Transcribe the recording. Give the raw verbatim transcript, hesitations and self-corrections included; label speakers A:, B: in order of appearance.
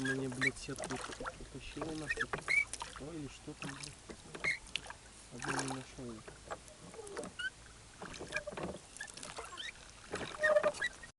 A: мне, блядь, сетку потащила нахуй. Что или что там, блядь? Одну не нашел.